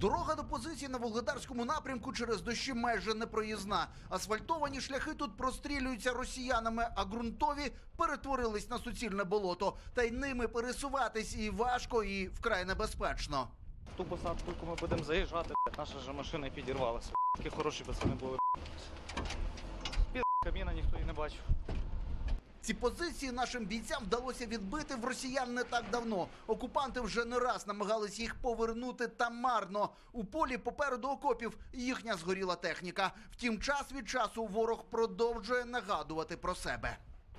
Дорога до позиції на Вугледарському напрямку через дощі майже непроїзна. Асфальтовані шляхи тут прострілюються росіянами, а ґрунтові перетворились на суцільне болото. Та й ними пересуватись і важко, і вкрай небезпечно. В ту посадку, яку ми будемо заїжджати, наша ж машина підірвалася. Такі хороші пацани були. Під каміна ніхто і не бачив. Ці позиції нашим бійцям вдалося відбити в росіян не так давно. Окупанти вже не раз намагались їх повернути, та марно. У полі попереду окопів їхня згоріла техніка. Втім, час від часу ворог продовжує нагадувати про себе.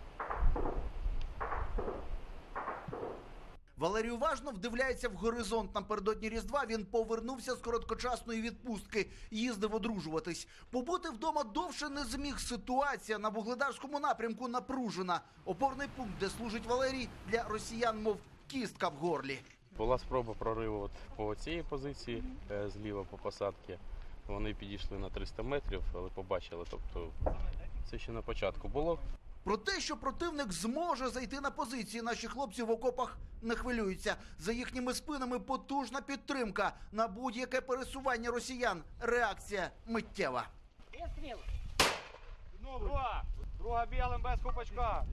Валерій уважно вдивляється в горизонт. Напередодні Різдва він повернувся з короткочасної відпустки. Їздив одружуватись. Побути вдома довше не зміг. Ситуація на Вугледарському напрямку напружена. Опорний пункт, де служить Валерій, для росіян, мов кістка в горлі. Була спроба прориву по цій позиції, зліва по посадці. Вони підійшли на 300 метрів, але побачили. Тобто це ще на початку було. Про те, що противник зможе зайти на позиції, наші хлопці в окопах не хвилюються. За їхніми спинами потужна підтримка. На будь-яке пересування росіян реакція миттєва. Вистріл! Друга білим без купачка.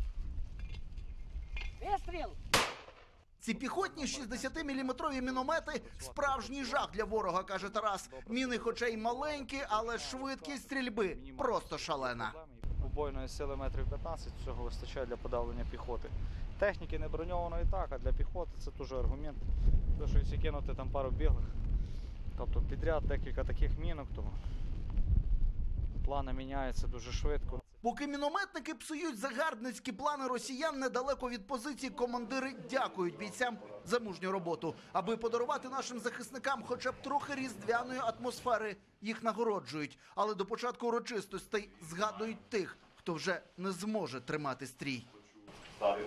Вистріл! Ці піхотні 60-мм міномети – справжній жах для ворога, каже Тарас. Міни хоча й маленькі, але швидкість стрільби просто шалена. Убойної сили метрів 15, цього вистачає для подавлення піхоти. Техніки не броньованої так, а для піхоти це дуже аргумент. Тому що якщо кинути там пару біглих, тобто підряд декілька таких мінок, то плани міняються дуже швидко. Поки мінометники псують загарбницькі плани росіян, недалеко від позиції командири дякують бійцям за мужню роботу. Аби подарувати нашим захисникам хоча б трохи різдвяної атмосфери, їх нагороджують. Але до початку урочистостей згадують тих, хто вже не зможе тримати стрій. Ставлю.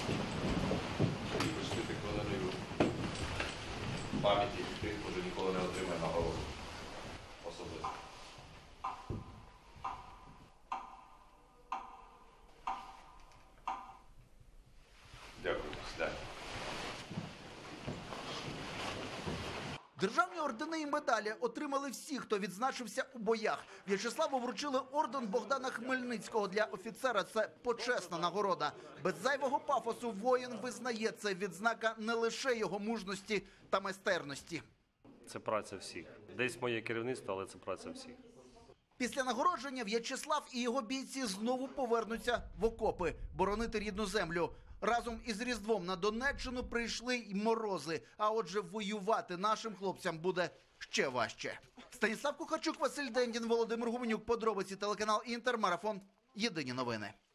І пришвидити хвилиною пам'яті тих, хто вже ніколи не отримає нагороду особисто. Дякую. Державні ордени і медалі отримали всі, хто відзначився у боях. В'ячеславу вручили орден Богдана Хмельницького. Для офіцера це почесна нагорода. Без зайвого пафосу воїн визнає, це відзнака не лише його мужності та майстерності. Це праця всіх. Десь моє керівництво, але це праця всіх. Після нагородження В'ячеслав і його бійці знову повернуться в окопи, боронити рідну землю. Разом із Різдвом на Донеччину прийшли й морози, а отже воювати нашим хлопцям буде ще важче. Станіслав Кухарчук, Василь Дендін, Володимир Гуменюк. Подробиці телеканал Інтер, Марафон. Єдині новини.